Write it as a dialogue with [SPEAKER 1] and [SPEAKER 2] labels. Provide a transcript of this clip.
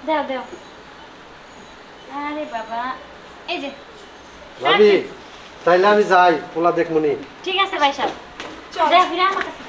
[SPEAKER 1] দাও দাও। আরে বাবা এই যে
[SPEAKER 2] ভাবি তাইলে আমি যাই পোলা দেখমুনি।
[SPEAKER 1] ঠিক আছে ভাই সাহেব, চল। দাও ফিরে আমার কাছে।